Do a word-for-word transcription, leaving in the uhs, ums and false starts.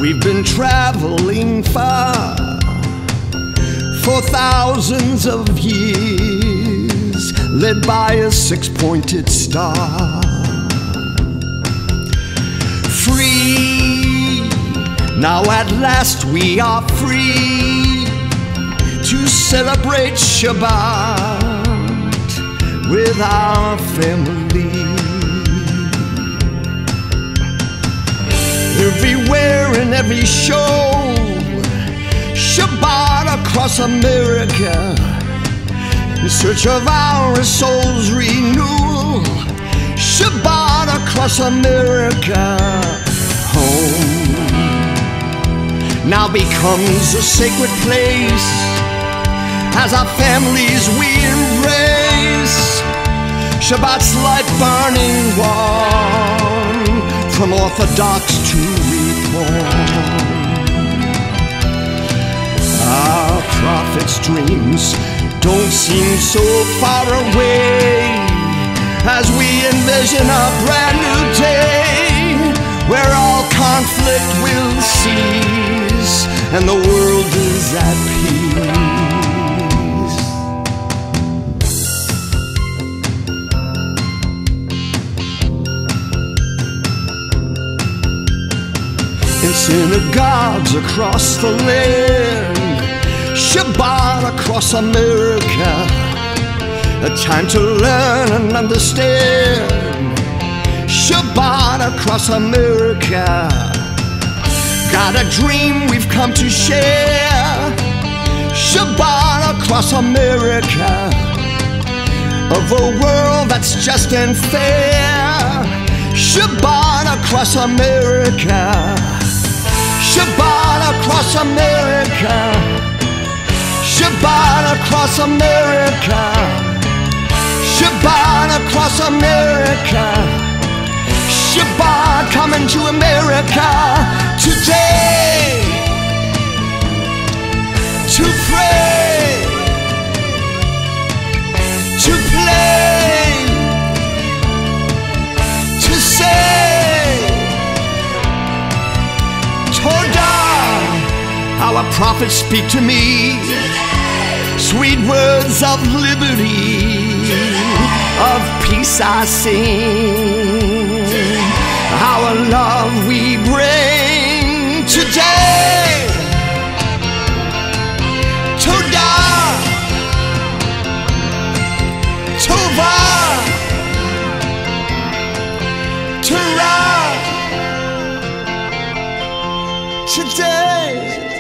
We've been traveling far for thousands of years, led by a six-pointed star. Free, now at last we are free to celebrate Shabbat with our family. Everywhere in every show, Shabbat across America, in search of our soul's renewal. Shabbat across America, home now becomes a sacred place as our families we embrace Shabbat's light burning one, from Orthodox to Reform. Our prophets' dreams don't seem so far away as we envision a brand new day where all conflict will cease and the world is at peace. In synagogues across the land, Shabbat across America, a time to learn and understand. Shabbat across America, got a dream we've come to share. Shabbat across America, of a world that's just and fair. Shabbat across America, Shabbat across America, Shabbat across America, Shabbat across America, Shabbat coming to America today to pray, to play, to say Todah. Our prophets speak to me sweet words of liberty, of peace I sing. Our love we bring today. Todah, Tovah, Torah, today.